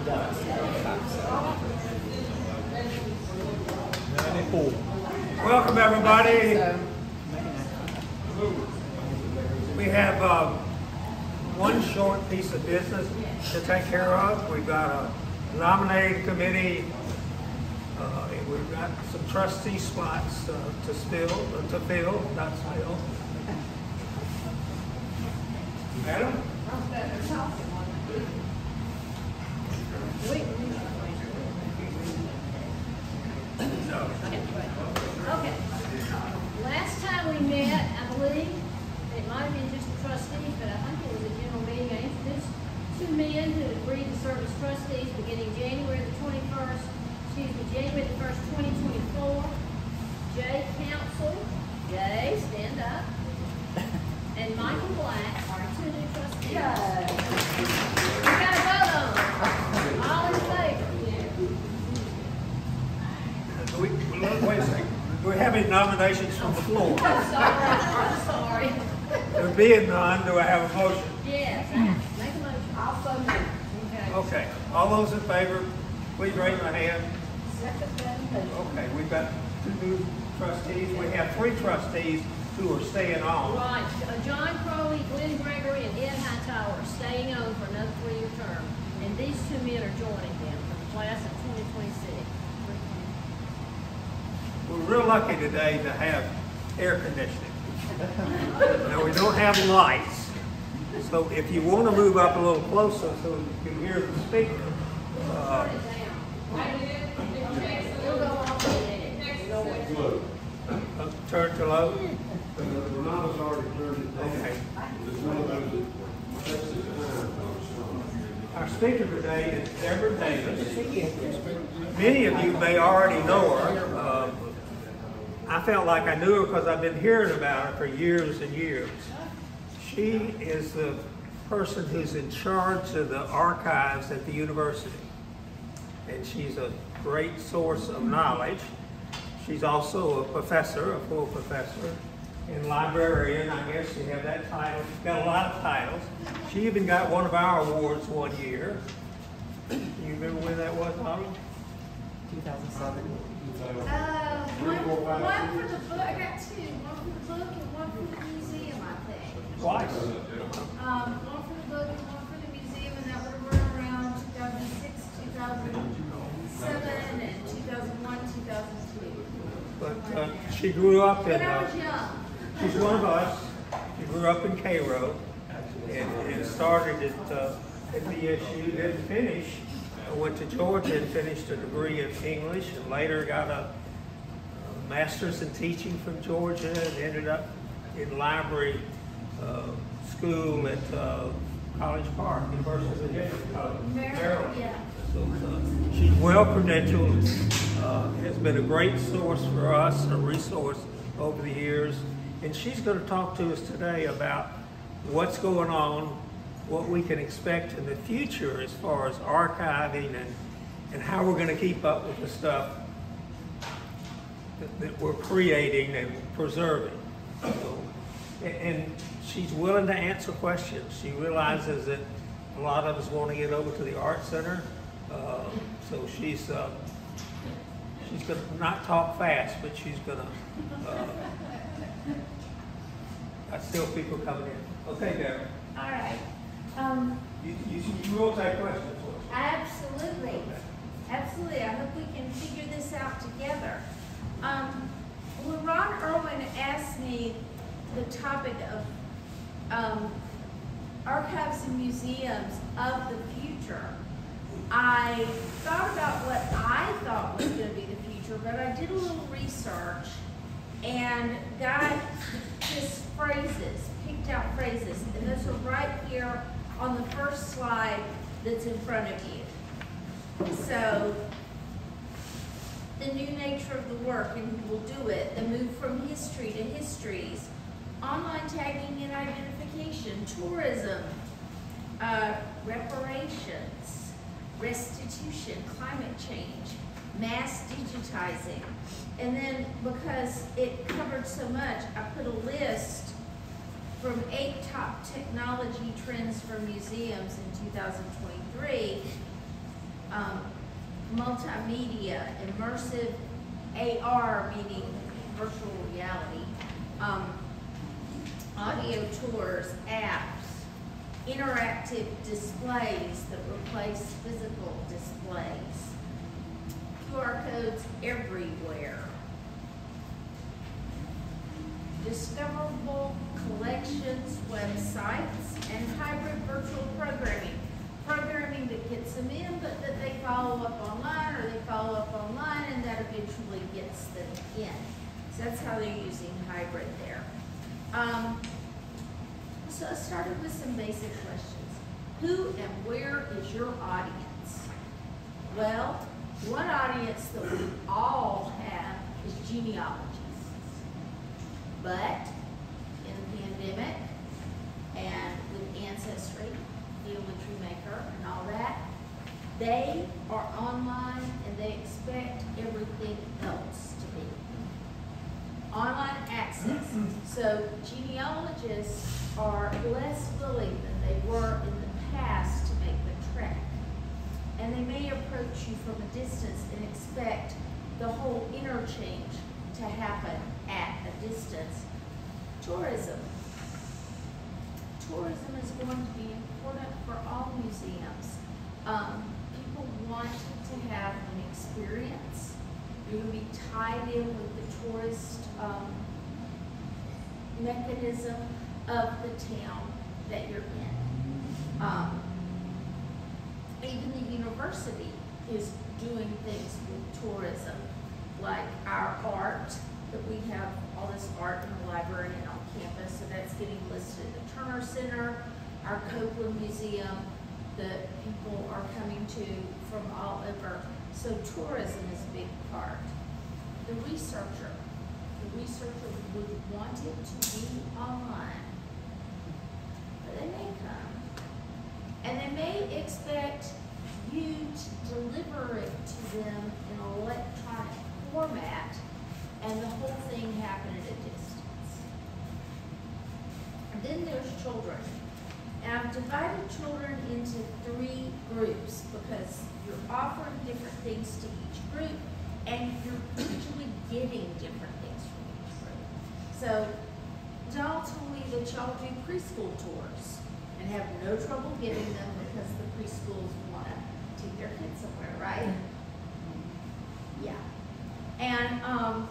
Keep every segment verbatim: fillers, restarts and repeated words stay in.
Welcome, everybody. We have uh, one short piece of business to take care of. We've got a nominating committee. Uh, and we've got some trustee spots uh, to fill, uh, to fill, not fill. Madam? No. Okay. Last time we met, I believe, it might have been just the trustees, but I think it was a general meeting. I introduced two men who agreed to serve as trustees beginning January the twenty-first, excuse me, January the first, twenty twenty-four. Jay Council, Jay, stand up, and Michael Black are two new trustees. We got to vote on them. All in favor? We, wait a second. We're having nominations from the floor. I'm sorry. I'm sorry. There being none, do I have a motion? Yes. Make a motion. I'll so move. Okay. All those in favor, please raise your hand. Second. Okay, we've got two new trustees. We have three trustees who are staying on. Right. Uh, John Crowley, Glenn Gregory, and Ed Hightower are staying on for another three-year term. And these two men are joining them for the class of twenty twenty-six. We're real lucky today to have air conditioning. Now, we don't have lights, so if you want to move up a little closer so you can hear the speaker, uh, uh, turn to low. Renata's already turned it down. Okay. It's one of those that takes its time. Our speaker today is Deborah Davis. Many of you may already know her. Uh, I felt like I knew her because I've been hearing about her for years and years. She is the person who's in charge of the archives at the university. And she's a great source of knowledge. She's also a professor, a full professor, and librarian. I guess you have that title. She's got a lot of titles. She even got one of our awards one year. Do you remember when that was, Holly? two thousand seven. Uh, one, one for the book, I got two, one for the book and one for the museum, I think. Twice. Um, one for the book and one for the museum, and that would run around two thousand six, two thousand seven, and two thousand one, two thousand two. But uh, she grew up in, When I was uh, young. she's one of us. She grew up in Cairo and, and started at, uh, at B S U, didn't finish. I went to Georgia and finished a degree in English, and later got a, a master's in teaching from Georgia, and ended up in library uh, school at uh, College Park, University of Virginia, College, Maryland. Yeah. So uh, she's well credentialed, uh, has been a great source for us, a resource over the years, and she's going to talk to us today about what's going on, what we can expect in the future as far as archiving and, and how we're going to keep up with the stuff that, that we're creating and preserving. So, and, and she's willing to answer questions. She realizes that a lot of us want to get over to the Art Center. Uh, so she's uh, she's going to not talk fast, but she's going to, uh, I still people coming in. Okay, Deborah. All right. Um, You, you, you will take questions. absolutely. Absolutely. I hope we can figure this out together. Um, when Ron Irwin asked me the topic of um, archives and museums of the future, I thought about what I thought was going to be the future, but I did a little research and got just phrases, picked out phrases, and those are right here on the first slide that's in front of you. So, the new nature of the work, and we'll do it, the move from history to histories, online tagging and identification, tourism, uh, reparations, restitution, climate change, mass digitizing. And then, because it covered so much, I put a list from eight top technology trends for museums in two thousand twenty-three. um, multimedia, immersive A R, meaning virtual reality, um, audio tours, apps, interactive displays that replace physical displays, Q R codes everywhere, discoverable collections, websites, and hybrid virtual programming. Programming that gets them in, but that they follow up online, or they follow up online, and that eventually gets them in. So that's how they're using hybrid there. Um, so I started with some basic questions. Who and where is your audience? Well, one audience that we all have is genealogists. But in the pandemic and with Ancestry, Geometry Maker, and all that, they are online and they expect everything else to be online access. So genealogists are less willing than they were in the past to make the trek. And they may approach you from a distance and expect the whole interchange to happen at a distance. Tourism. Tourism is going to be important for all museums. Um, people want to have an experience. You're going to be tied in with the tourist um, mechanism of the town that you're in. Um, even the university is doing things with tourism, like our art, that we have all this art in the library and on campus, so that's getting listed at the Turner Center, our Copeland Museum, that people are coming to from all over. So tourism is a big part. The researcher, the researcher would want it to be online, but they may come, and they may expect you to deliver it to them in an electronic format, and the whole thing happen at a distance. And then there's children. And I've divided children into three groups because you're offering different things to each group, and you're usually getting different things from each group. So Donald told me that y'all do preschool tours and have no trouble getting them because the preschools want to take their kids somewhere, right? Yeah. And um,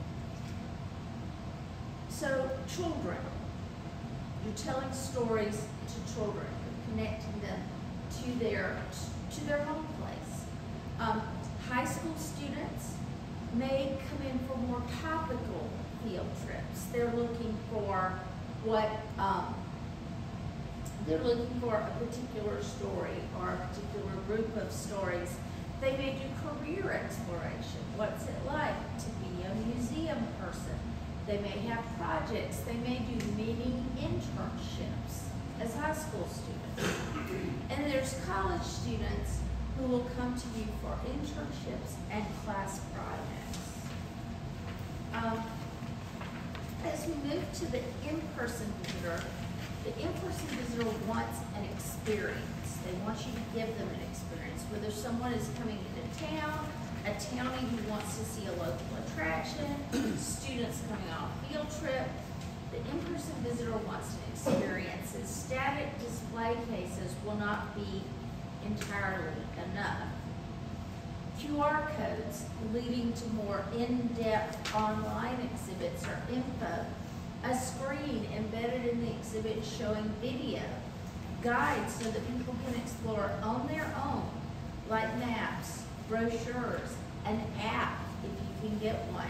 so children, you're telling stories to children, you're connecting them to their to their home place. Um, high school students may come in for more topical field trips. They're looking for what um, they're looking for a particular story or a particular group of stories. They may do career exploration. What's it like to be a museum person? They may have projects. They may do mini internships as high school students. And there's college students who will come to you for internships and class projects. Um, as we move to the in-person visitor, the in-person visitor wants an experience. They want you to give them an experience. Whether someone is coming into town, a townie who wants to see a local attraction, students coming on a field trip, the in-person visitor wants an experience. And static display cases will not be entirely enough. Q R codes leading to more in-depth online exhibits or info, a screen embedded in the exhibit showing video, guides so that people can explore on their own, like maps, brochures, an app if you can get one,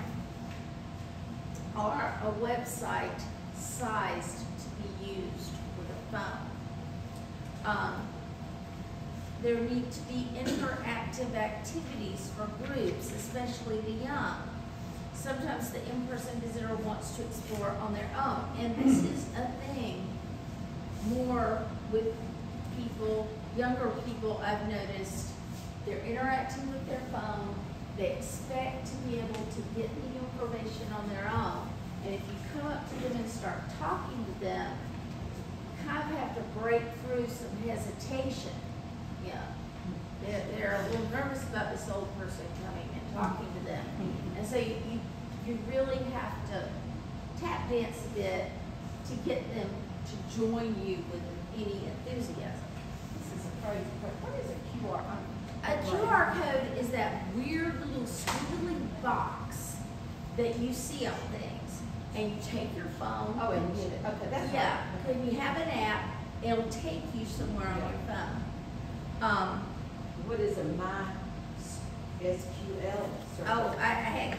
or a website sized to be used with a phone. Um, there need to be interactive activities for groups, especially the young. Sometimes the in-person visitor wants to explore on their own, and this is a thing more with people, younger people I've noticed. They're interacting with their phone. They expect to be able to get the information on their own. And if you come up to them and start talking to them, you kind of have to break through some hesitation. Yeah. They're, they're a little nervous about this old person coming and talking to them. And so you, you, you really have to tap dance a bit to get them to join you with any enthusiasm. This is a crazy question. What is a Q R? A Q R code is that weird little squiggly box that you see on things, and you take your phone. Oh, and get it. Okay, that's Yeah, right. when you have an app, it'll take you somewhere on your phone. Um, What is a my S Q L? server? oh, I, I had,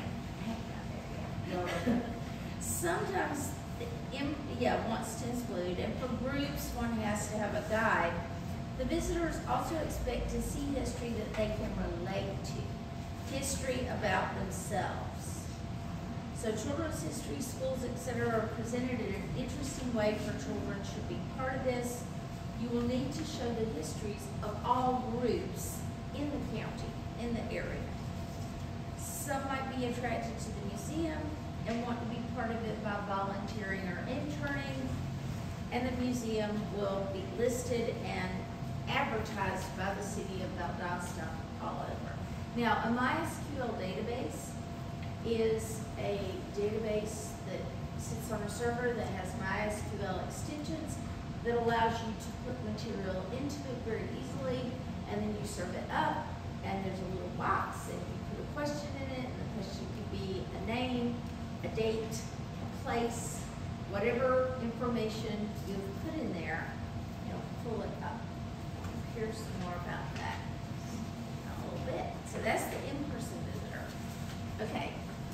I No, had okay. Sometimes, the im- yeah, wants to include, and for groups, one has to have a guide. The visitors also expect to see history that they can relate to, history about themselves. So children's history, schools, et cetera are presented in an interesting way for children should be part of this. You will need to show the histories of all groups in the county, in the area. Some might be attracted to the museum and want to be part of it by volunteering or interning, and the museum will be listed and advertised by the city of Valdosta all over. Now, a MySQL database is a database that sits on a server that has MySQL extensions that allows you to put material into it very easily, and then you serve it up, and there's a little box, and you put a question in it, and the question could be a name, a date, a place, whatever information you've put in there, you'll pull it up. Here's some more about that in a little bit. So that's the in-person visitor. Okay.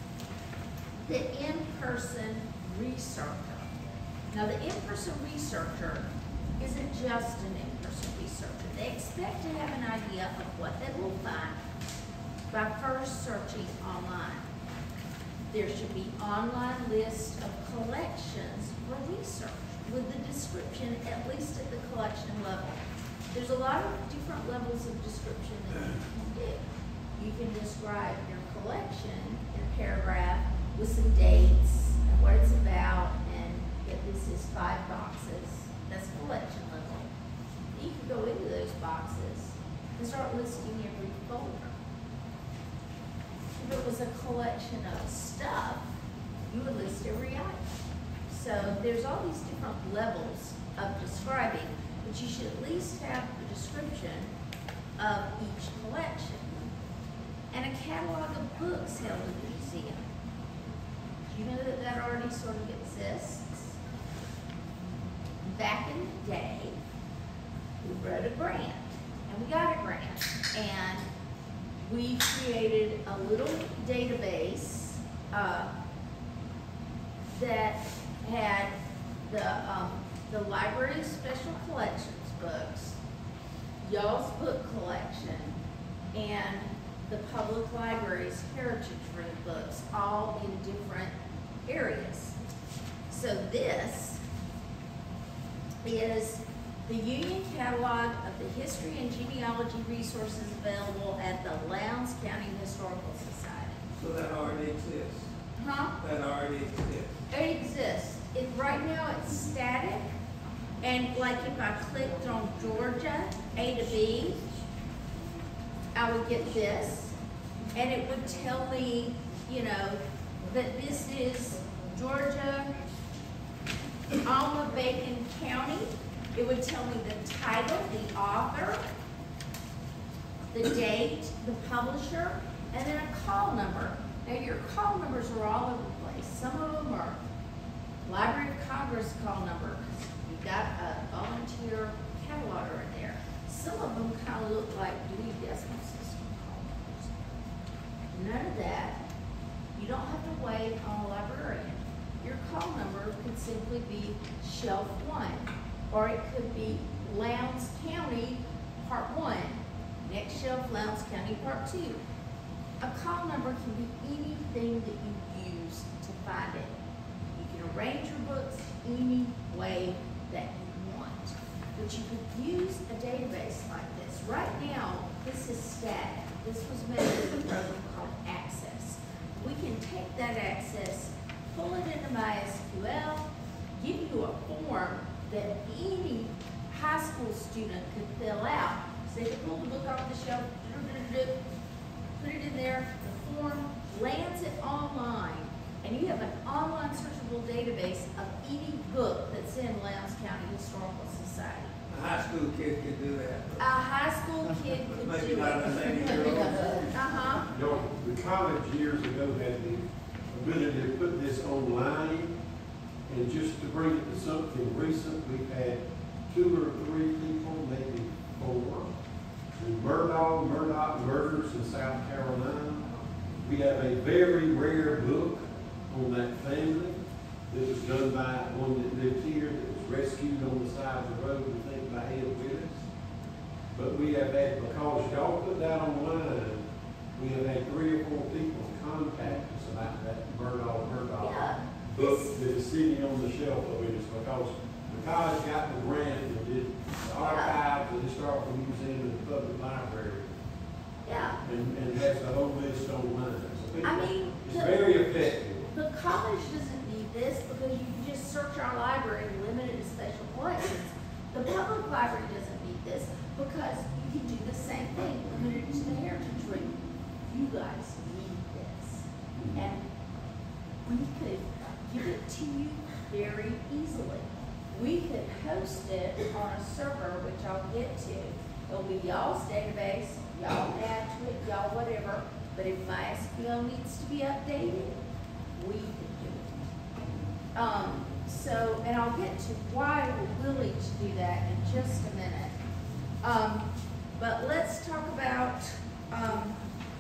The in-person researcher. Now the in-person researcher isn't just an in-person researcher. They expect to have an idea of what they will find by first searching online. There should be online list of collections for research with the description, at least at the collection level. There's a lot of different levels of description that you can do. You can describe your collection in a paragraph with some dates and what it's about, and that this is five boxes. That's collection level. You can go into those boxes and start listing every folder. If it was a collection of stuff, you would list every item. So there's all these different levels of describing, but you should at least have the description of each collection and a catalog of books held in the museum. Do you know that that already sort of exists? Back in the day, we wrote a grant, and we got a grant, and we created a little database uh, that had the um, the library's special collections books, y'all's book collection, and the public library's heritage room books, all in different areas. So this is the Union Catalog of the History and Genealogy Resources available at the Lowndes County Historical Society. So that already exists. Huh? That already exists. It exists. It, right now it's static, and like if I clicked on Georgia, A to B, I would get this, and it would tell me, you know, that this is Georgia, Alma Bacon County. It would tell me the title, the author, the date, the publisher, and then a call number. Now your call numbers are all over the place. Some of them are Library of Congress call number. You've got a volunteer cataloger in there. Some of them kind of look like Dewey Decimal System call numbers. None of that. You don't have to wait on a librarian. Your call number could simply be shelf one, or it could be Lowndes County Part one, next shelf Lowndes County Part two. A call number can be anything that you use to find it. You can arrange your books any way that you want, but you could use a database like this. Right now, this is static. This was made with a program called Access. We can take that Access, pull it into MySQL, give you a form that any high school student could fill out, So they can pull the book off the shelf, put it in there, the form lands it online, and you have an online searchable database of any book that's in Lowndes County Historical Society. A high school kid could do that. A high school kid could do it. Maybe not a eighty-year-old. Uh-huh. You know, the college years ago had the ability to put this online, and just to bring it to something recent, we've had two or three people, maybe four. The Murdoch, Murdoch murders in South Carolina. We have a very rare book on that family that was done by one that lived here, that was rescued on the side of the road, I think by Ed Willis. But we have had, because y'all put that online, we have had three or four people contact us about that Murdoch, Murdoch Yeah. book that is sitting on the shelf of it, because the college got the grant and did the archives, the historical museum, and the public library, Yeah. and, and has the whole list online. So I mean, it's the- very effective. The college doesn't need this because you can just search our library and limit it to special collections. The public library doesn't need this because you can do the same thing, limit it to the heritage room. You guys need this. And we could give it to you very easily. We could host it on a server, which I'll get to. It'll be y'all's database, y'all add to it, y'all whatever. But if my S Q L needs to be updated, we can do it. Um, so, and I'll get to why we're willing to do that in just a minute. Um, but let's talk about um,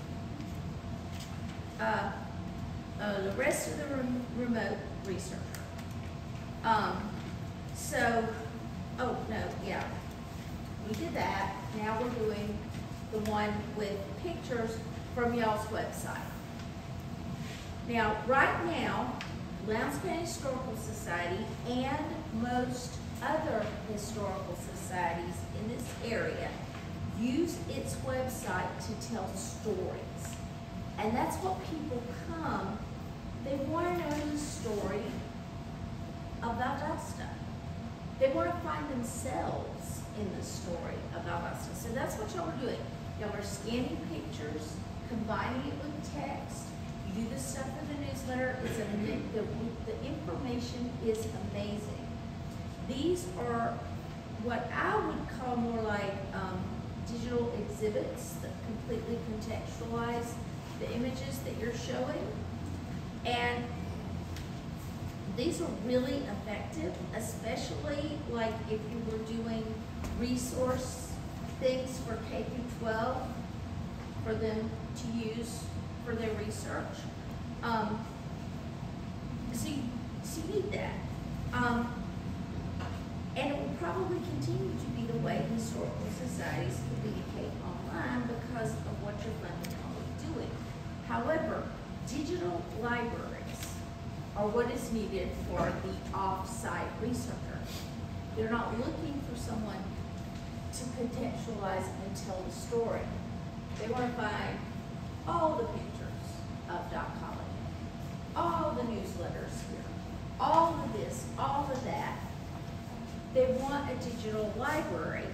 uh, uh, the rest of the rem remote researcher. Um, so, oh no, yeah, we did that. Now we're doing the one with pictures from y'all's website. Now, right now, Lowndes County Historical Society and most other historical societies in this area use its website to tell stories. And that's what people come, they want to know the story about Augusta. They want to find themselves in the story about Augusta. So that's what y'all are doing. Y'all are scanning pictures, combining it with text. You do this stuff for the newsletter. It's a, the, the information is amazing. These are what I would call more like um, digital exhibits that completely contextualize the images that you're showing. And these are really effective, especially like if you were doing resource things for K through twelve for them to use for their research. Um, so, you, so you need that. Um, and it will probably continue to be the way historical societies communicate online because of what you're fundamentally doing. However, digital libraries are what is needed for the off-site researcher. They're not looking for someone to contextualize and tell the story. They want to find all the pictures of Doc Holliday, all the newsletters here, all of this, all of that. They want a digital library.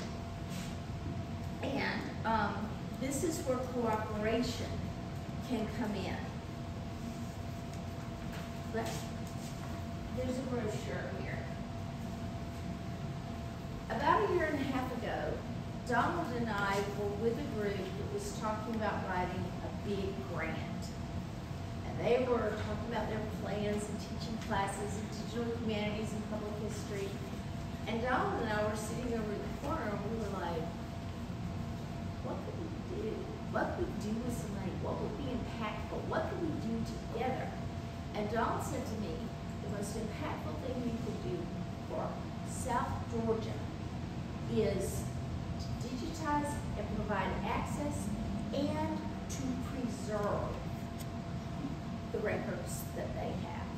And um, this is where cooperation can come in. But there's a brochure here. About a year and a half ago, Donald and I were with a group that was talking about writing a big grant. And they were talking about their plans and teaching classes in digital humanities and public history. And Donald and I were sitting over in the corner and we were like, what could we do? What could we do with some money? What would be impactful? What could we do together? And Donald said to me, the most impactful thing you could do for South Georgia is to digitize and provide access and to preserve the records that they have.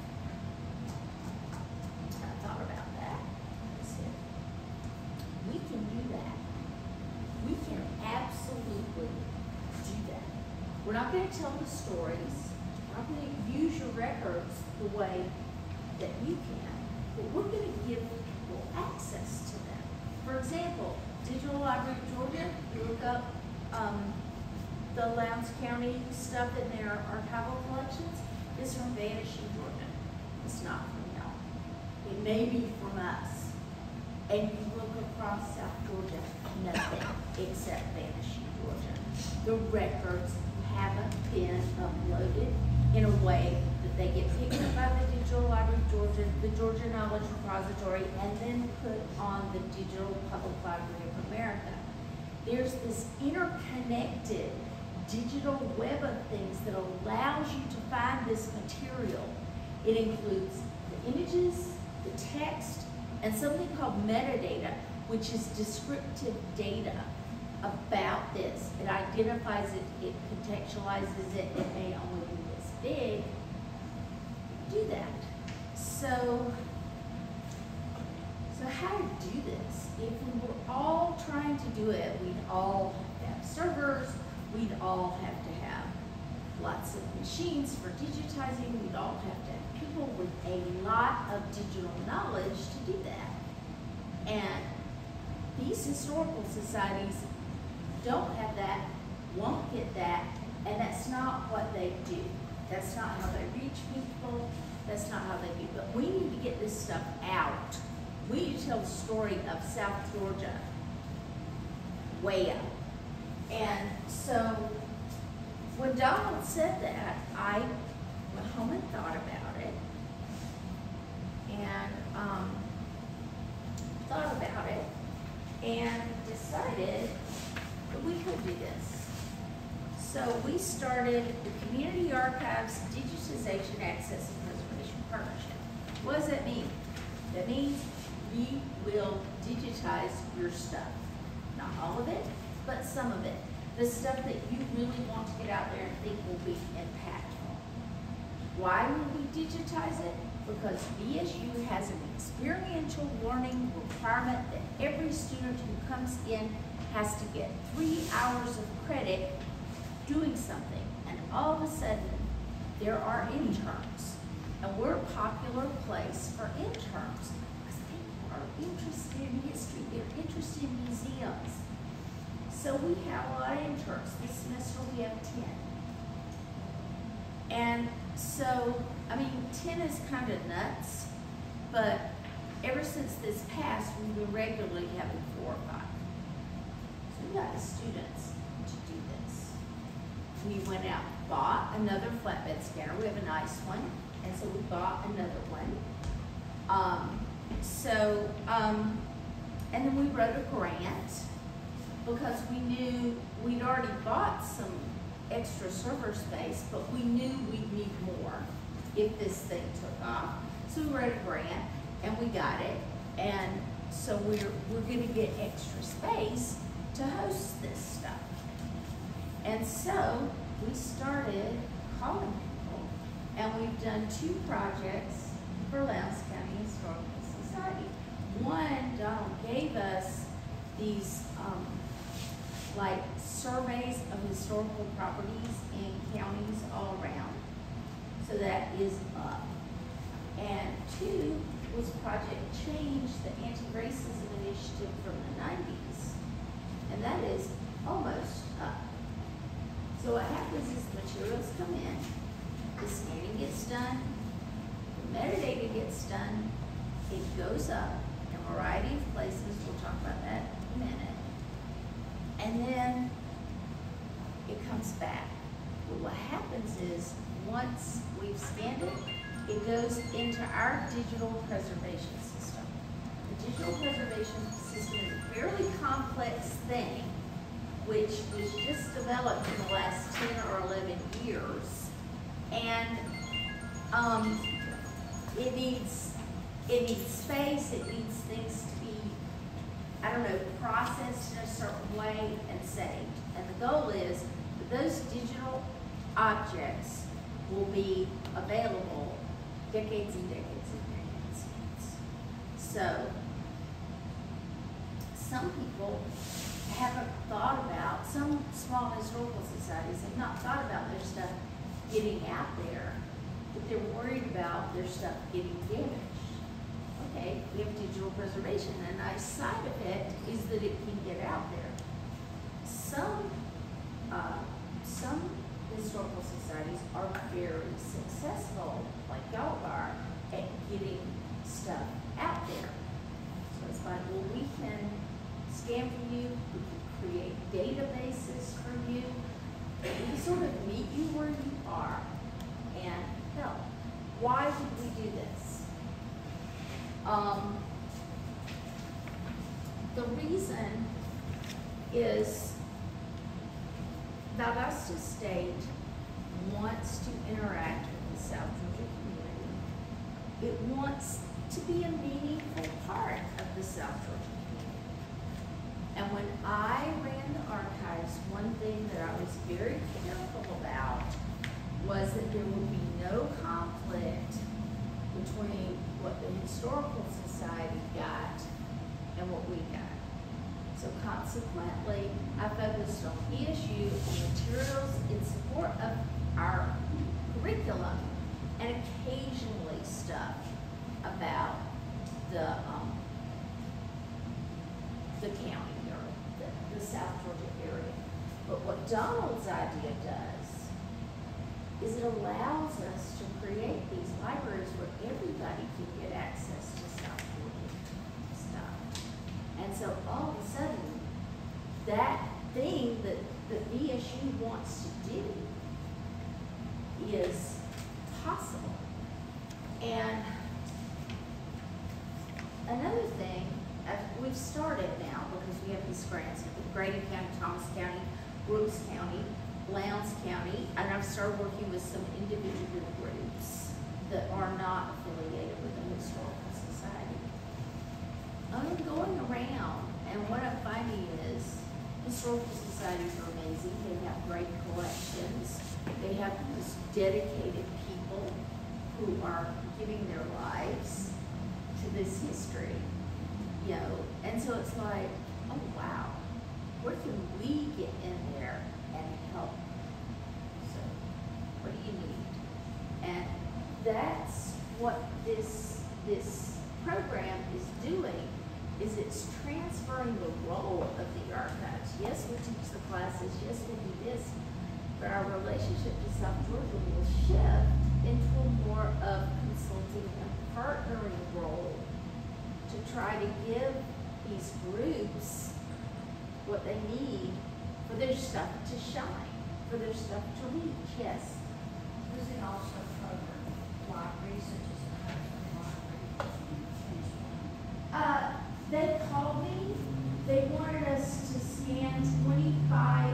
I thought about that. I said, we can do that. We can absolutely do that. We're not going to tell the stories. We're not going to use your records the way that you can, but we're going to give people access to them. For example, Digital Library of Georgia, you were look up, um, the Lowndes County stuff in their archival collections, is from Vanishing Georgia. It's not from y'all. It may be from us. And you look across South Georgia, nothing except Vanishing Georgia. The records haven't been uploaded in a way that they get picked up by the Digital Library of Georgia, the Georgia Knowledge Repository, and then put on the Digital Public Library of America. There's this interconnected digital web of things that allows you to find this material. It includes the images, the text, and something called metadata, which is descriptive data about this. It identifies it, it contextualizes it, it may only be this big. Do that. So, so how to do this? If we were all trying to do it, we'd all have servers, we'd all have to have lots of machines for digitizing, we'd all have to have people with a lot of digital knowledge to do that. And these historical societies don't have that, won't get that, and that's not what they do. That's not how they reach people, that's not how they do. But we need to get this stuff out. We need to tell the story of South Georgia way up. And so when Donald said that, I went home and thought about it. And um, thought about it and decided that we could do this. So we started the Community Archives Digitization Access and Preservation Partnership. What does that mean? That means we will digitize your stuff. Not all of it, but some of it. The stuff that you really want to get out there and think will be impactful. Why will we digitize it? Because B S U has an experiential learning requirement that every student who comes in has to get three hours of credit doing something. And all of a sudden, there are interns. And we're a popular place for interns because people are interested in history, they're interested in museums. So we have a lot of interns. This semester we have ten. And so, I mean, ten is kind of nuts, but ever since this passed, we've been regularly having four or five. So we got the students to do this. We went out, bought another flatbed scanner. We have a nice one, and so we bought another one. Um, so, um, and then we wrote a grant because we knew we'd already bought some extra server space, but we knew we'd need more if this thing took off. So we wrote a grant and we got it. And so we're, we're gonna get extra space to host this stuff. And so we started calling people, and we've done two projects for Lowndes County Historical Society. One, Donald gave us these um, like surveys of historical properties in counties all around. So that is up. And two was Project Change, the anti-racism initiative from the nineties. And that is almost up. So what happens is the materials come in, the scanning gets done, the metadata gets done, it goes up in a variety of places. We'll talk about that in a minute. And then it comes back. But what happens is once we've scanned it, it goes into our digital preservation system. The digital preservation system is a fairly complex thing, which was just developed in the last ten or eleven years. And um, it needs it needs space, it needs things to be, I don't know, processed in a certain way and saved. And the goal is that those digital objects will be available decades and decades and decades. So some people haven't thought about, some small historical societies have not thought about their stuff getting out there, but they're worried about their stuff getting damaged. Okay, we have digital preservation, and a nice side effect is that it can get out there. societies are very successful, like y'all are, at getting stuff out there. So it's like, well, we can scan for you, we can create databases for you, we can sort of meet you where you are and help. Why would we do this? Um, the reason is Valdosta State wants to interact with the South Georgia community. It wants to be a meaningful part of the South Georgia community. And when I ran the archives, one thing that I was very careful about was that there would be no conflict between what the Historical Society got and what we got. So consequently, I focused on issue and materials in support of our curriculum and occasionally stuff about the um, the county or the, the South Georgia area. But what Donald's idea does is it allows us to create these libraries where everybody can get access to South Georgia stuff. And so all of a sudden, that thing that the V S U wants to do is possible. And another thing, uh, we've started now because we have these grants with Grady County, Thomas County, Brooks County, Lowndes County, and I've started working with some individual groups that are not affiliated with the Historical Society. I'm going around, and what I'm finding is historical societies are amazing. They have great collections. They have this dedicated people who are giving their lives to this history, you know. And so it's like, oh wow, where can we get in there and help? So, what do you need? And that's what this this program is doing. Is it's transferring the role of the archives. Yes, we teach the classes, yes, we do this, but our relationship to South Georgia will shift into more of consulting and partnering role to try to give these groups what they need for their stuff to shine, for their stuff to reach, yes. Does it also cover libraries such as the Huffman Library? Uh, They called me, they wanted us to scan twenty-five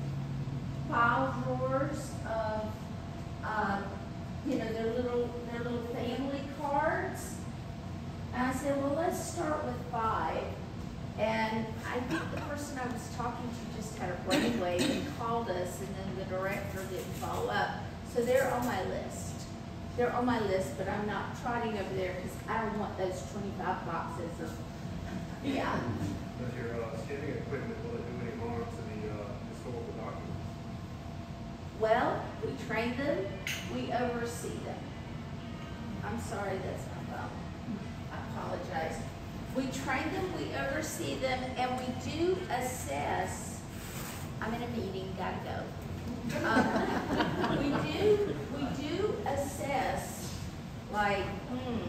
file drawers of, uh, you know, their little, their little family cards. And I said, well, let's start with five. And I think the person I was talking to just had a brainwave and called us, and then the director didn't follow up. So they're on my list. They're on my list, but I'm not trotting over there because I don't want those twenty-five boxes of, yeah. Does your uh, scanning equipment, will it do any harm to the uh, historical documents? Well, we train them, we oversee them. I'm sorry, that's my phone. I apologize. We train them, we oversee them, and we do assess. I'm in a meeting, gotta go. Um, we do, we do assess, like, hmm,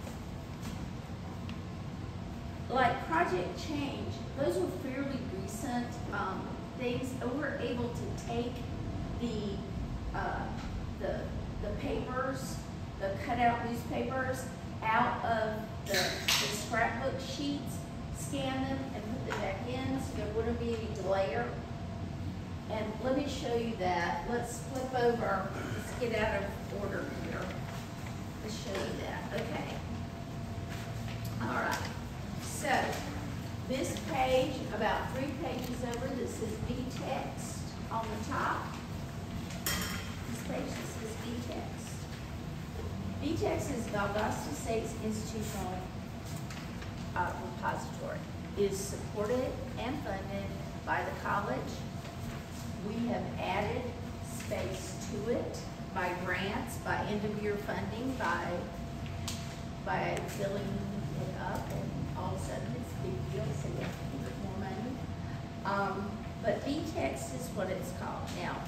like Project Change. Those were fairly recent um, things, and we're able to take the uh, the the papers, the cutout newspapers, out of the, the scrapbook sheets, scan them, and put them back in, so there wouldn't be any glare. And let me show you that. Let's flip over. Let's get out of order here. Let's show you that. Okay. All right. So this page, about three pages over, that says V-text on the top. This page that says V-text. V-text is Valdosta State's institutional uh, repository. It is supported and funded by the college. We have added space to it by grants, by end-of-year funding, by by filling it up, and all of a sudden it's a big deal, so we have to give it more money. Um, but V-text is what it's called. Now,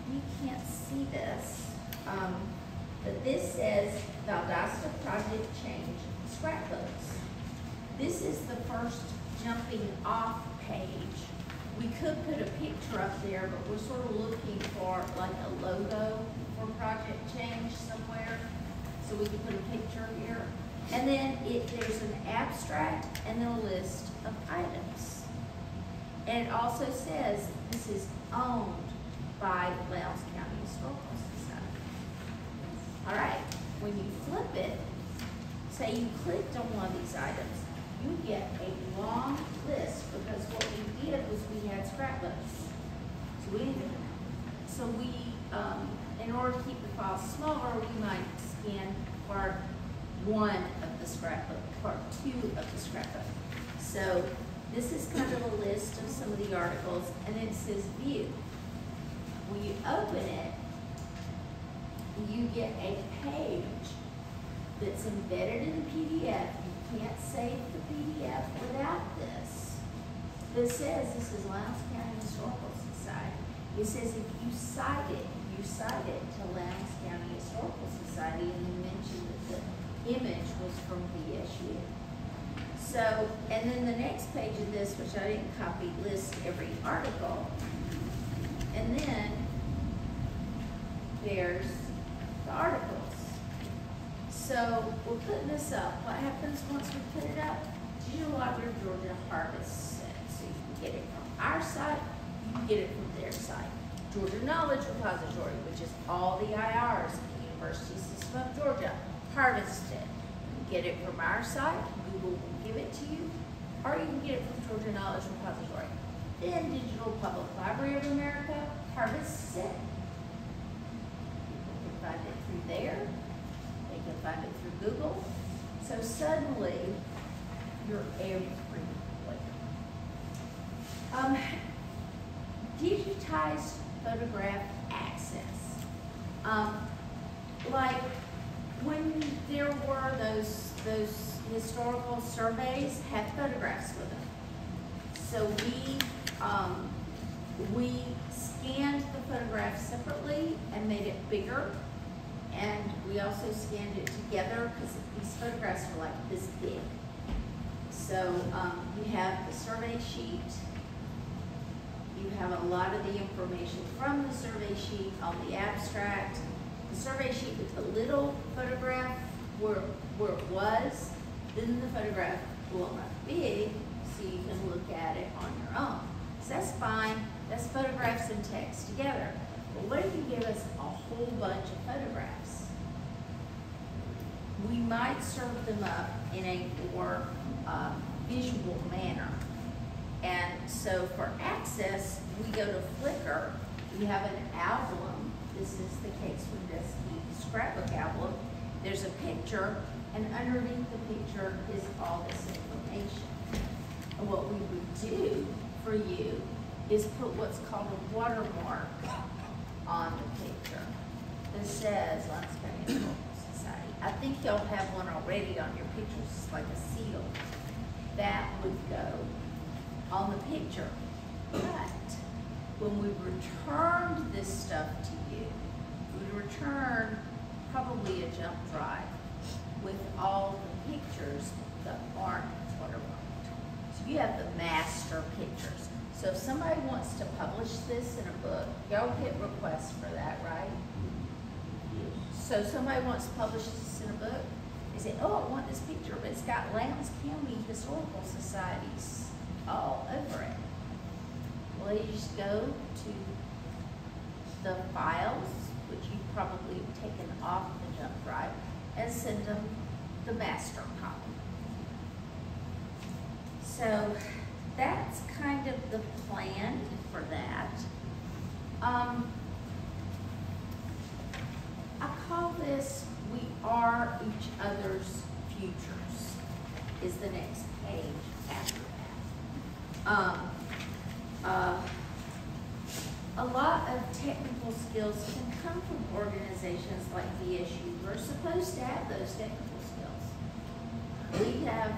you can't see this, um, but this says Valdosta Project Change Scrapbooks. This is the first jumping off page. We could put a picture up there, but we're sort of looking for like a logo for Project Change somewhere. So we can put a picture here. And then it, there's an abstract and then a list of items. And it also says this is owned by Lowndes County Historical Society. All right, when you flip it, say you clicked on one of these items, you get a long list because what we did was we had scrapbooks. So we, so we, um, in order to keep the file smaller, we might scan part one of the scrapbook, part two of the scrapbook. So this is kind of a list of some of the articles, and it says view. When you open it, you get a page that's embedded in the P D F. You can't save the P D F without this. It says this is Lowndes County Historical Society. It says if you cite it, you cite it to Lowndes County Historical Society, and you mentioned that the image was from V S U. So, and then the next page of this, which I didn't copy, lists every article. And then there's the articles. So we're putting this up. What happens once we put it up? Digital Library of Georgia harvests it. So you can get it from our site, you can get it from their site. Georgia Knowledge Repository, which is all the I Rs in the University System of Georgia, harvest it. You can get it from our site, Google will give it to you, or you can get it from Georgia Knowledge Repository. Then Digital Public Library of America harvests it. People can find it through there. They can find it through Google. So suddenly, you're everywhere. Um, digitized photograph access. Um, like when there were those, those historical surveys had photographs with them. So we, um, we scanned the photographs separately and made it bigger. And we also scanned it together because these photographs were like this big. So um, you have the survey sheet. You have a lot of the information from the survey sheet on the abstract. The survey sheet with the little photograph where, where it was, then the photograph blown up big so you can look at it on your own. So that's fine. That's photographs and text together. But what if you give us a whole bunch of photographs? We might serve them up in a more uh, visual manner. And so for access, we go to Flickr. We have an album. This is the Cakes from Dusty scrapbook album. There's a picture, and underneath the picture is all this information. And what we would do for you is put what's called a watermark on the picture that says Lowndes County Historical Society. I think y'all have one already on your pictures. It's like a seal. That would go on the picture. But when we returned this stuff to you, we returned probably a jump drive with all the pictures that aren't watermarked. So you have the master pictures. So if somebody wants to publish this in a book, y'all get requests for that, right? Yes. So somebody wants to publish this in a book, they say, oh, I want this picture, but it's got Lowndes County Historical Societies all over it. Well, you just go to the files, which you probably have taken off the jump drive, and send them the master copy. So that's kind of the plan for that. Um, I call this "We Are Each Other's Futures" is the next page after that. Um, uh, a lot of technical skills can come from organizations like V S U. We're supposed to have those technical skills. We have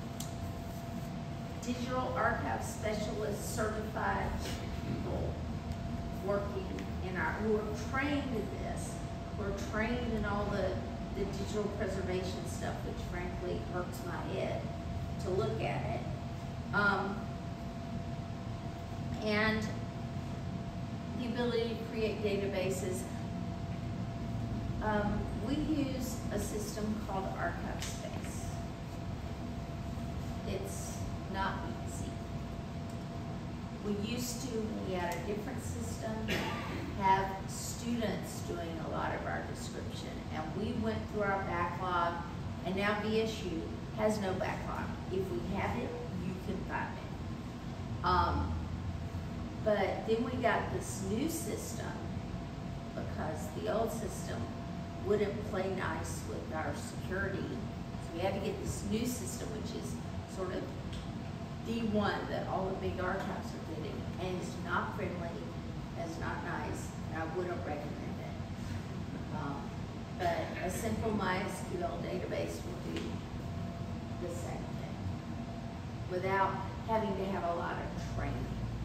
digital archive specialists, certified people working in our, who are trained in this. We're trained in all the, the digital preservation stuff, which frankly hurts my head to look at it. Um, and the ability to create databases. Um, we use a system called Archive Space. It's not easy. We used to, when we had a different system, have students doing a lot of our description, and we went through our backlog, and now B S U has no backlog. If we have it, you can find it. Um, but then we got this new system, because the old system wouldn't play nice with our security. So we had to get this new system, which is sort of the one that all the big archives are getting, and it's not friendly, it's not nice, and I wouldn't recommend it. Um, but a simple MySQL database will do the same thing without having to have a lot of training.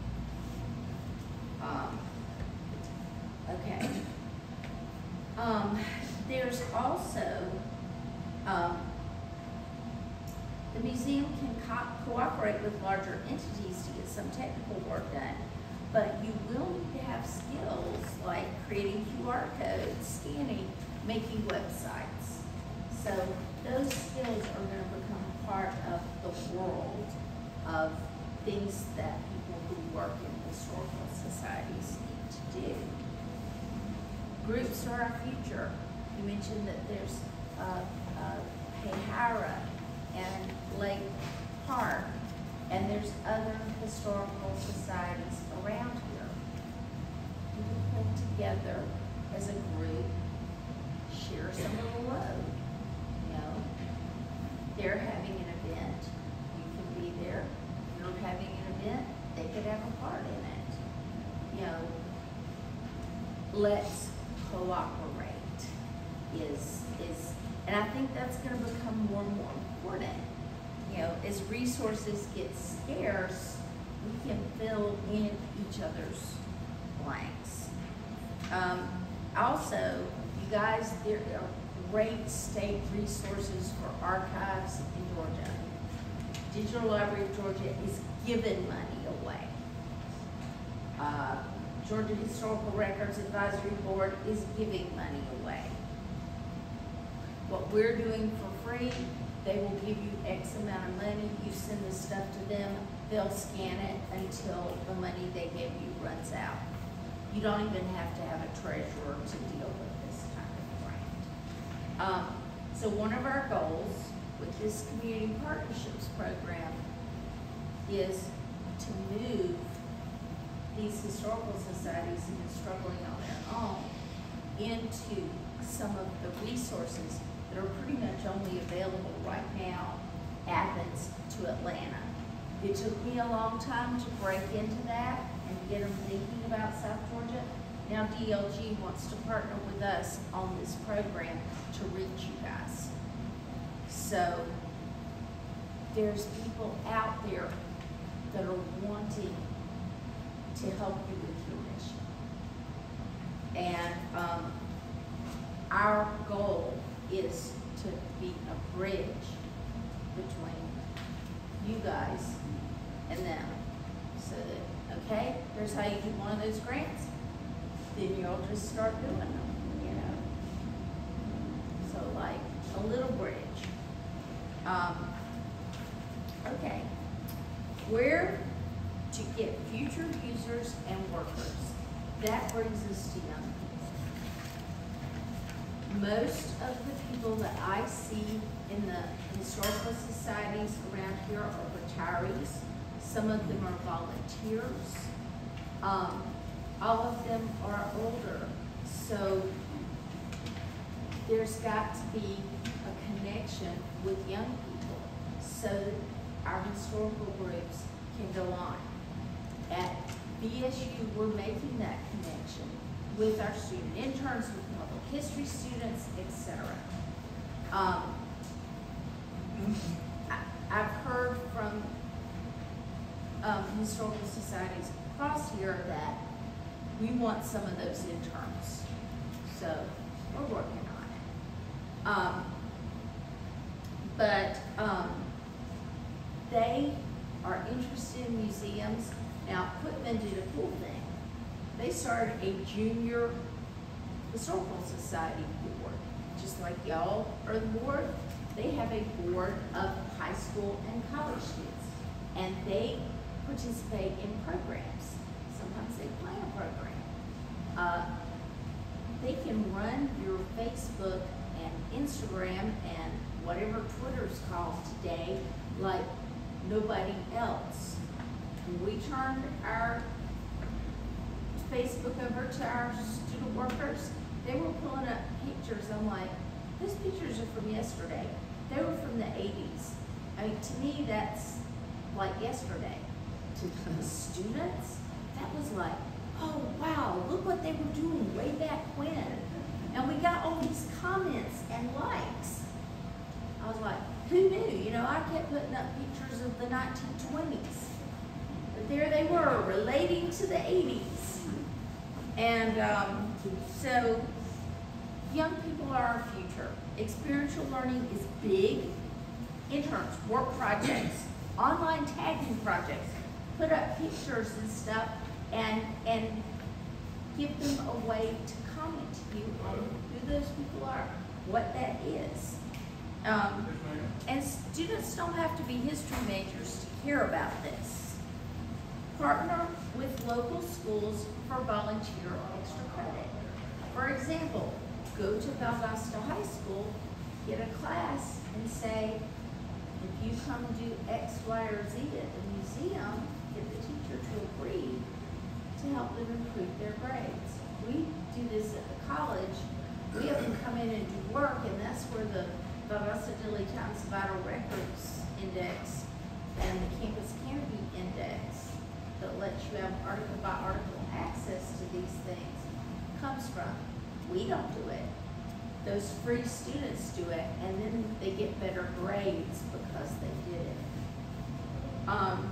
Um, okay. Um, there's also, um, the museum can co cooperate with larger entities to get some technical work done, but you will need to have skills like creating Q R codes, scanning, making websites. So those skills are going to become part of the world of things that people who work in historical societies need to do. Groups are our future. You mentioned that there's uh, uh, Pehara and Lake Park, and there's other historical societies around here. You can pull together as a group, share some of the load. You know, they're having an event, you can be there. You're having an event, they could have a part in it. You know, let's cooperate is is and I think that's going to become more and more important. You know, as resources get scarce, we can fill in each other's blanks. Um, also, you guys, there are great state resources for archives in Georgia. Digital Library of Georgia is giving money away. Uh, Georgia Historical Records Advisory Board is giving money away. What we're doing for free, they will give you X amount of money, you send the stuff to them, they'll scan it until the money they give you runs out. You don't even have to have a treasurer to deal with this kind of grant. Um, so one of our goals with this community partnerships program is to move these historical societies that are struggling on their own into some of the resources that are pretty much only available right now, Athens to Atlanta. It took me a long time to break into that and get them thinking about South Georgia. Now D L G wants to partner with us on this program to reach you guys. So there's people out there that are wanting to help you with your mission. And um, our goal is to be a bridge between you guys and them. So that, okay, here's how you do one of those grants, then you'll just start doing them, you know. So like a little bridge. Um, okay, where to get future users and workers. That brings us to young people. Most of the people that I see in the historical societies around here are retirees. Some of them are volunteers. Um, all of them are older. So there's got to be a connection with young people so that our historical groups can go on. At B S U, we're making that connection with our student interns, with public history students, et cetera. Um, I, I've heard from um, historical societies across here that we want some of those interns so we're working on it. Um, but um, they are interested in museums. Now, Quitman did a cool thing. They started a junior historical society board. Just like y'all are the board, they have a board of high school and college students. And they participate in programs. Sometimes they plan a program. Uh, they can run your Facebook and Instagram and whatever Twitter's called today like nobody else. When we turned our Facebook over to our student workers, they were pulling up pictures. I'm like, those pictures are from yesterday. They were from the eighties. I mean, to me, that's like yesterday. To the students, that was like, oh wow, look what they were doing way back when. And we got all these comments and likes. I was like, who knew? You know, I kept putting up pictures of the nineteen twenties. But there they were, relating to the eighties. And um, so, young people are our future. Experiential learning is big. Interns, work projects, online tagging projects, put up pictures and stuff, and and give them a way to comment to you on who those people are, what that is. Um, and students don't have to be history majors to hear about this. Partner with local schools for volunteer or extra credit. For example, go to Valdosta High School, get a class, and say, if you come do X, Y, or Z at the museum, get the teacher to agree to help them improve their grades. We do this at the college. We have them come in and do work, and that's where the Valdosta Daily Times Vital Records Index and the Campus Canopy Index that lets you have article by article access to these things comes from. We don't do it. Those free students do it, and then they get better grades because they did it. Um,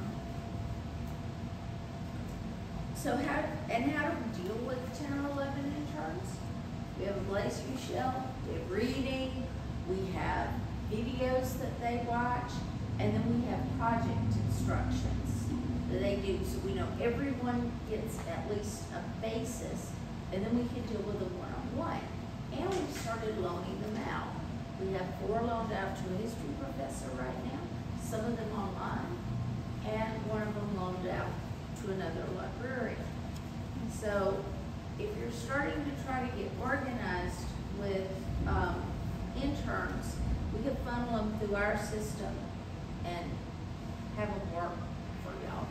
so how, and how do we deal with ten or eleven interns? We have a Blaze You Shell, we have reading, we have videos that they watch, and then we have project instructions that they do, so we know everyone gets at least a basis, and then we can deal with a one-on-one. And we've started loaning them out. We have four loaned out to a history professor right now, some of them online, and one of them loaned out to another librarian. So if you're starting to try to get organized with um, interns, we can funnel them through our system and have them work for y'all.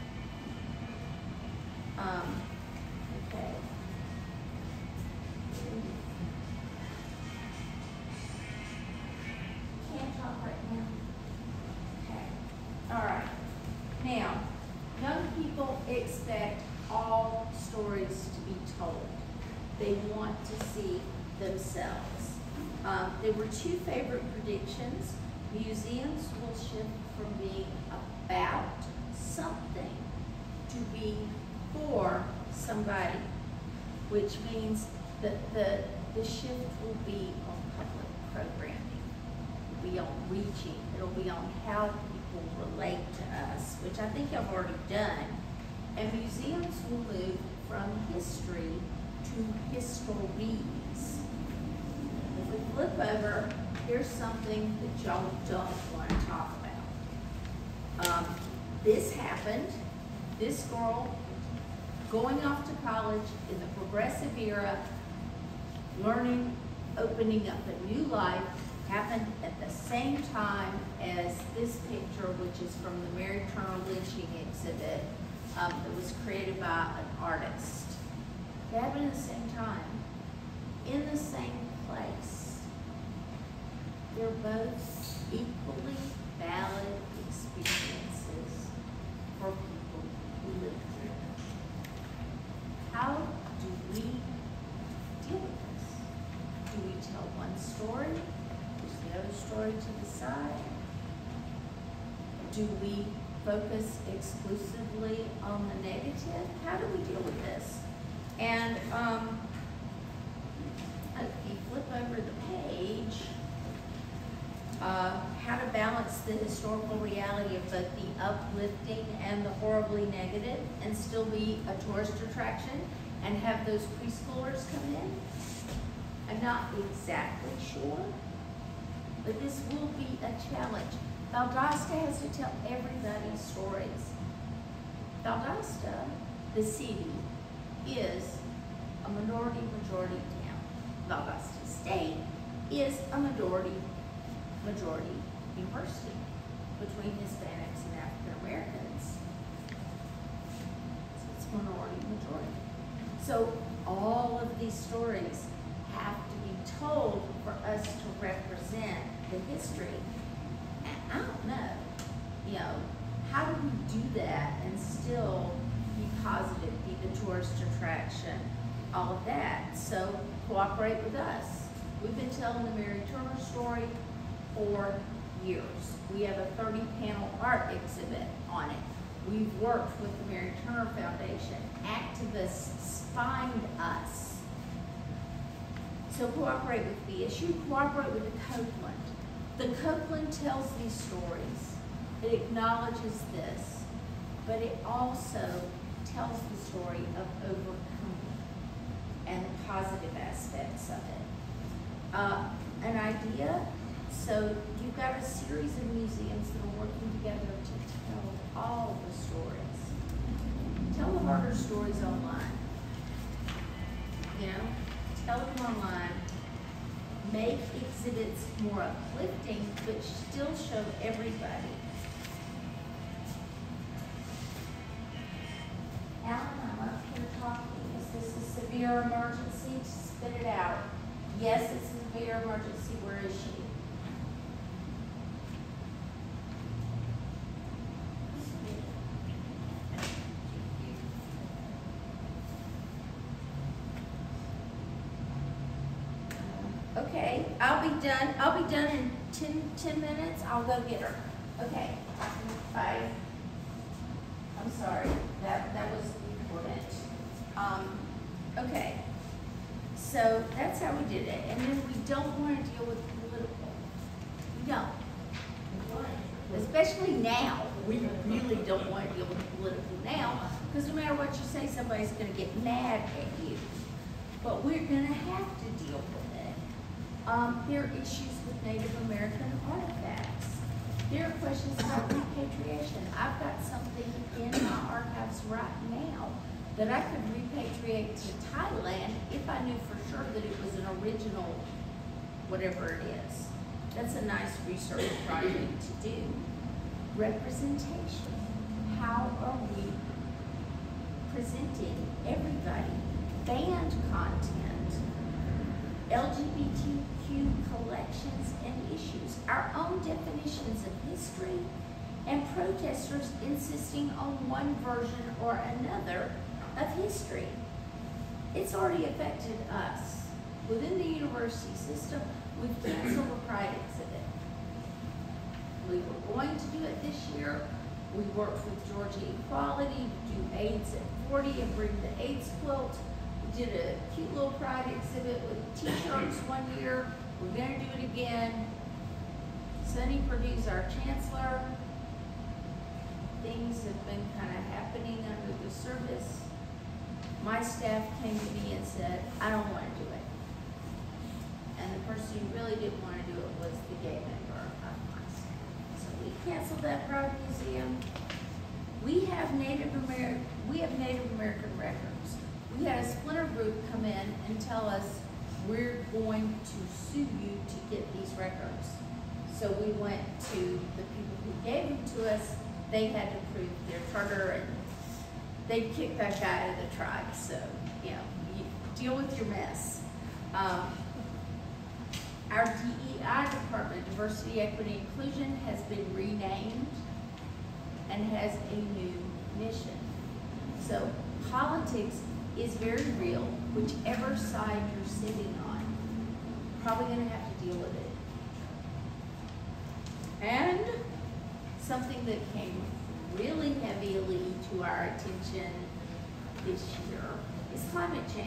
Um, okay. Can't talk right now. Okay. All right. Now, young people expect all stories to be told. They want to see themselves. Um, there were two favorite predictions. Museums will shift from being about something to being for somebody, which means that the, the shift will be on public programming. It'll be on reaching. It'll be on how people relate to us, which I think I've already done. And museums will move from history to histories. If we flip over, here's something that y'all don't want to talk about. Um, this happened. This girl going off to college in the progressive era, learning, opening up a new life, happened at the same time as this picture, which is from the Mary Turner lynching exhibit um, that was created by an artist. They happened at the same time, in the same place. They're both equally valid experiences for people who live here. How do we deal with this? Do we tell one story? Is the other story to the side? Do we focus exclusively on the negative? How do we deal with this? And um, the historical reality of both the uplifting and the horribly negative and still be a tourist attraction and have those preschoolers come in? I'm not exactly sure, but this will be a challenge. Valdosta has to tell everybody stories. Valdosta, the city, is a minority-majority town. Valdosta State is a majority-majority university between Hispanics and African Americans. So it's minority-majority. So all of these stories have to be told for us to represent the history. And I don't know, you know, how do we do that and still be positive, be the tourist attraction, all of that? So cooperate with us. We've been telling the Mary Turner story for years. We have a thirty panel art exhibit on it. We've worked with the Mary Turner Foundation. Activists find us. So cooperate with B S U, cooperate with the Copeland. The Copeland tells these stories. It acknowledges this, but it also tells the story of overcoming and the positive aspects of it. Uh, an idea, so you've got a series of museums that are working together to tell all the stories. Tell the harder stories online. You know, tell them online. Make exhibits more uplifting, but still show everybody. Alan, I'm up here talking. Is this a severe emergency? Spit it out. Yes, it's a severe emergency. Where is she? Okay, I'll be done. I'll be done in ten, ten minutes. I'll go get her. Okay, bye. I'm sorry. That that was important. Um, okay. So that's how we did it. And then we don't want to deal with political. We don't. Especially now. We really don't want to deal with political now, because no matter what you say, somebody's going to get mad at you. But we're going to have to deal with it. Um, there are issues with Native American artifacts. There are questions about repatriation. I've got something in my archives right now that I could repatriate to Thailand if I knew for sure that it was an original, whatever it is. That's a nice research project to do. Representation. How are we presenting everybody? Banned content. L G B T Q collections and issues. Our own definitions of history, and protesters insisting on one version or another of history. It's already affected us. Within the university system, we've canceled the Pride exhibit. We were going to do it this year. We worked with Georgia Equality to do AIDS at forty and bring the AIDS quilt. We did a cute little Pride exhibit with t-shirts one year. We're gonna do it again. Sunny Perdue's our chancellor. Things have been kind of happening under the service. My staff came to me and said, I don't want to do it. And the person who really didn't want to do it was the gay member of my staff. So we canceled that Pride Museum. We have Native American, we have Native American records. We had a splinter group come in and tell us, we're going to sue you to get these records. So we went to the people who gave them to us. They had to prove their charter, and they kicked that guy out of the tribe. So, you know, you deal with your mess. Um, our D E I department, Diversity, Equity, Inclusion, has been renamed and has a new mission. So politics is very real, whichever side you're sitting on. Probably gonna have to deal with it. And something that came really heavily to our attention this year is climate change.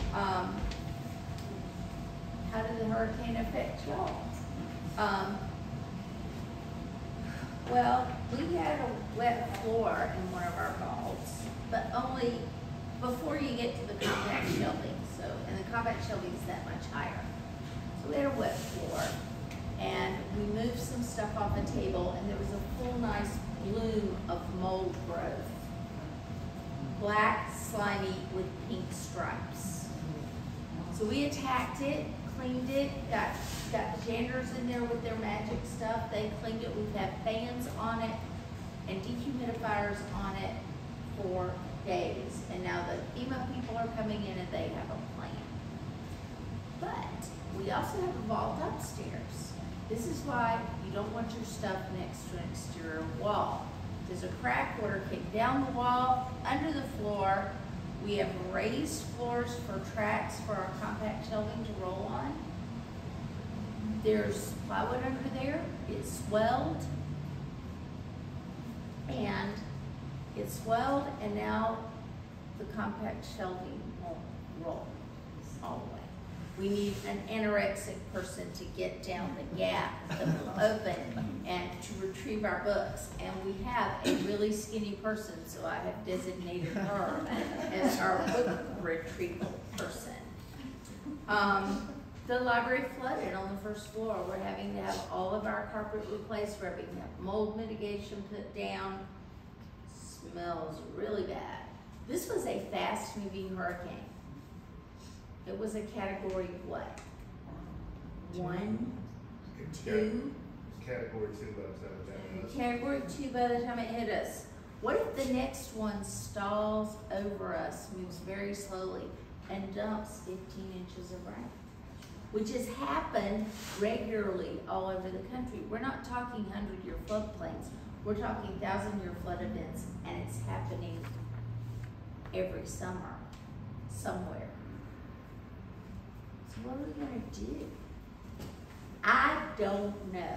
Um, how did the hurricane affect y'all? Um, Well, we had a wet floor in one of our vaults, but only before you get to the compact shelving. So, and the compact shelving is that much higher. So we had a wet floor, and we moved some stuff off the table, and there was a full nice bloom of mold growth. Black, slimy, with pink stripes. So we attacked it, cleaned it, got, got the janitors in there with their magic stuff. They cleaned it. We've had fans on it and dehumidifiers on it for days. And now the FEMA people are coming in and they have a plan. But we also have a vault upstairs. This is why you don't want your stuff next to an exterior wall. There's a crack water kick down the wall, under the floor. We have raised floors for tracks for our compact shelving to roll on. There's plywood under there. It's swelled. And it's swelled, and now the compact shelving won't roll all the way. We need an anorexic person to get down the gap that will open and to retrieve our books. And we have a really skinny person, so I have designated her as our book retrieval person. Um, the library flooded on the first floor. We're having to have all of our carpet replaced. We're having to have mold mitigation put down. Smells really bad. This was a fast-moving hurricane. It was a category what? One, two. Category two by the time it hit us. Category two by the time it hit us. What if the next one stalls over us, moves very slowly, and dumps fifteen inches of rain? Which has happened regularly all over the country. We're not talking hundred-year floodplains. We're talking thousand-year flood events, and it's happening every summer somewhere. So what are we gonna do? I don't know.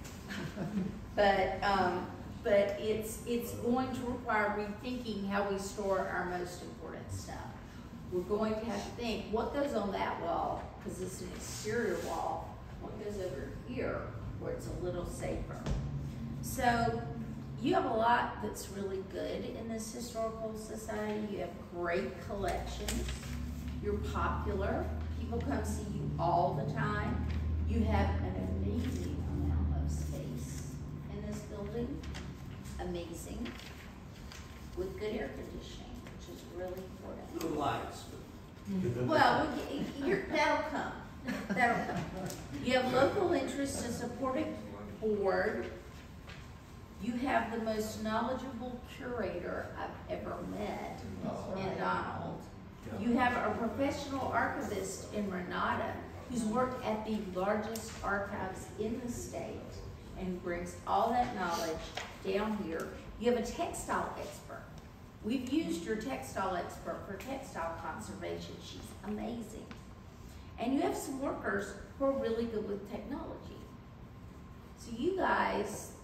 But um, but it's it's going to require rethinking how we store our most important stuff. We're going to have to think what goes on that wall, because it's an exterior wall. What goes over here where it's a little safer. So you have a lot that's really good in this historical society. You have great collections. You're popular. People come see you all the time. You have an amazing amount of space in this building. Amazing. With good air conditioning, which is really important. No lights. Well, we- you're, that'll come. That'll come. You have local interest to support a board. You have the most knowledgeable curator I've ever met in Donald. You have a professional archivist in Renata who's worked at the largest archives in the state and brings all that knowledge down here. You have a textile expert. We've used your textile expert for textile conservation. She's amazing. And you have some workers who are really good with technology. So you guys,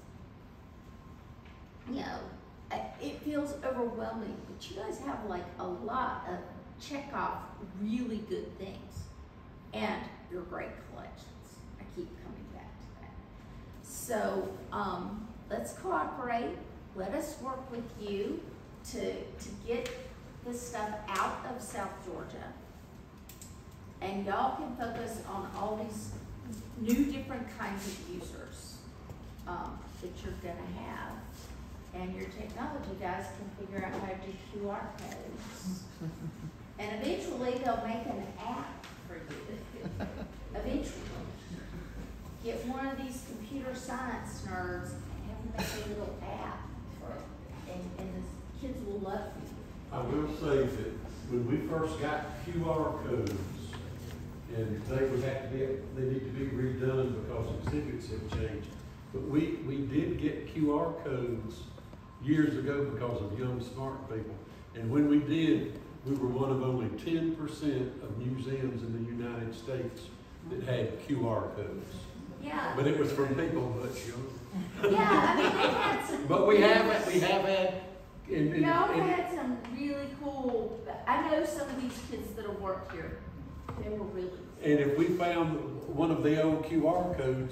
you know, it feels overwhelming, but you guys have like a lot of check off really good things. And your great collections. I keep coming back to that. So um, let's cooperate. Let us work with you to, to get this stuff out of South Georgia. And y'all can focus on all these new different kinds of users um, that you're gonna have. And your technology guys can figure out how to do Q R codes. And eventually they'll make an app for you. Eventually. Get one of these computer science nerds and have them make a little app for it. And, and the kids will love you. I will say that when we first got Q R codes, and they would have to be, they need to be redone because exhibits have changed. But we, we did get Q R codes years ago because of young, smart people. And when we did, we were one of only ten percent of museums in the United States that had Q R codes. Yeah. But it was from people much younger. Yeah, I mean, they've had some. But we have, we have had. And, and, Y'all and, had some really cool, I know some of these kids that have worked here. They were really cool. And if we found one of the old Q R codes,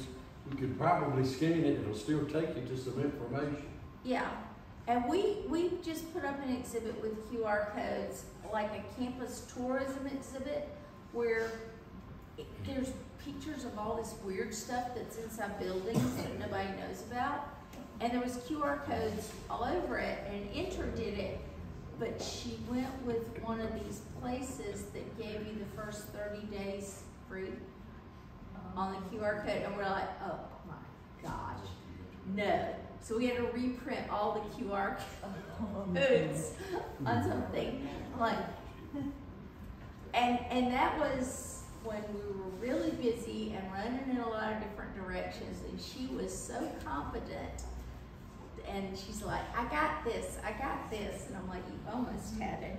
You could probably scan it, it'll still take you to some information. Yeah, and we, we just put up an exhibit with Q R codes, like a campus tourism exhibit, where it, there's pictures of all this weird stuff that's inside buildings that nobody knows about. And there was Q R codes all over it, and Enter did it, but she went with one of these places that gave you the first thirty days free on the Q R code, and we're like, oh my gosh, no. So we had to reprint all the Q R codes on something, like, and, and that was when we were really busy and running in a lot of different directions, and she was so confident. And she's like, I got this, I got this. And I'm like, you almost had it.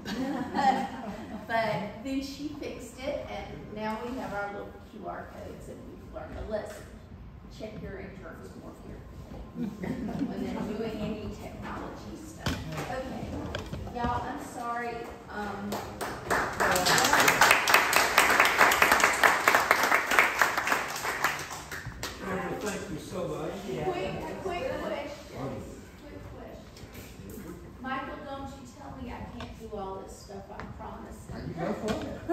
But then she fixed it, and now we have our little Q R codes, and we've learned a lesson. Check your interns more carefully when they're doing any technology stuff. Okay, y'all, I'm sorry. Um, Thank you so much. quick, quick question. Quick question. Michael, don't you tell me I can't do all this stuff, I promise. Go for it.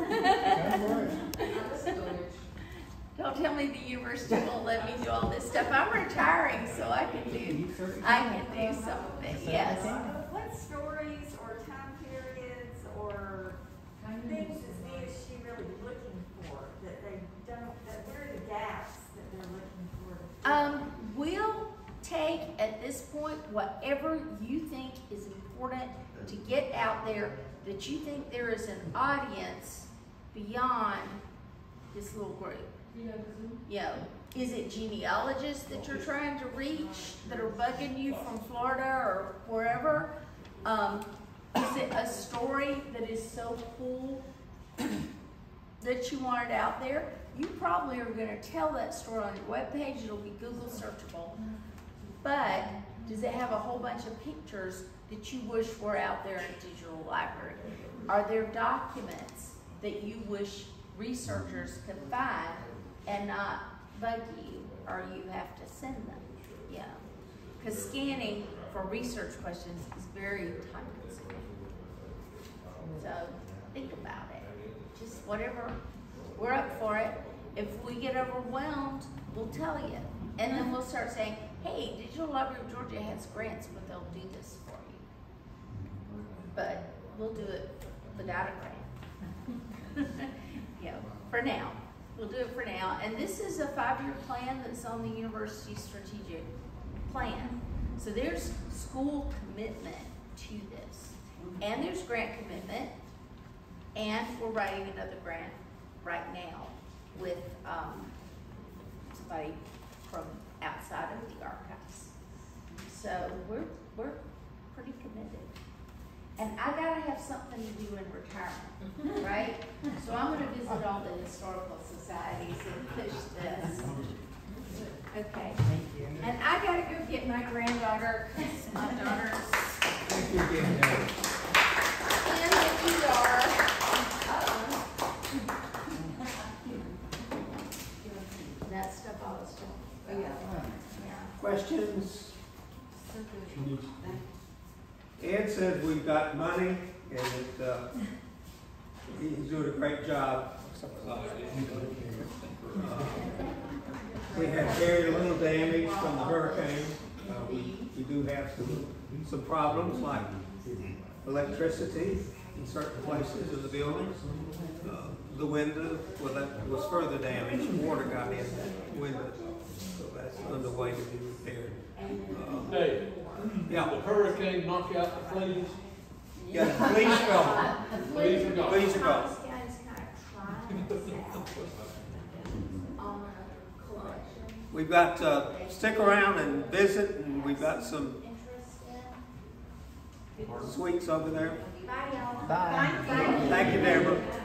Go for it. Don't tell me the university won't let me do all this stuff. I'm retiring, so I can do, I can do some of it, yes. What stories or time periods or things is is she really looking for that they don't, that where are the gaps that they're looking for? Um, we'll take at this point whatever you think is important to get out there, that you think there is an audience beyond this little group. You know, is it genealogists that you're trying to reach that are bugging you from Florida or wherever? Um, is it a story that is so cool that you want it out there? You probably are going to tell that story on your webpage. It'll be Google searchable. But does it have a whole bunch of pictures that you wish were out there in a digital library? Are there documents that you wish researchers could find and not bug you, or you have to send them? Yeah, because scanning for research questions is very time consuming. So think about it. Just whatever, we're up for it. If we get overwhelmed, we'll tell you. And then we'll start saying, hey, Digital Library of Georgia has grants, but they'll do this for you. But we'll do it without a grant. Yeah, for now. We'll do it for now. And this is a five-year plan that's on the university strategic plan. So there's school commitment to this. And there's grant commitment. And we're writing another grant right now with um, somebody from outside of the archives. So we're, we're pretty committed. And I gotta have something to do in retirement, right? So I'm gonna visit all the historical societies and push this. Okay. And I gotta go get my granddaughter, because my daughter's Thank you again, Deborah. in the E R. Uh-oh. That stuff I was doing. Yeah. Questions? Ed says we've got money, and it, uh, he's doing a great job. Uh, we had very little damage from the hurricane. Uh, we, we do have some, some problems like electricity in certain places in the buildings. Uh, the window, well, that was further damaged. Water got in that window, so that's underway to be repaired. Uh, Dave, yeah. the hurricane knock out the fleas? Yeah, the police go. Fleas are gone. Police are gone. Thomas County's kind of trying this out on a collection. We've got, uh, stick around and visit, and we've got some Interest in. sweets over there. Bye, y'all. Bye. Bye. Thank you, Deborah.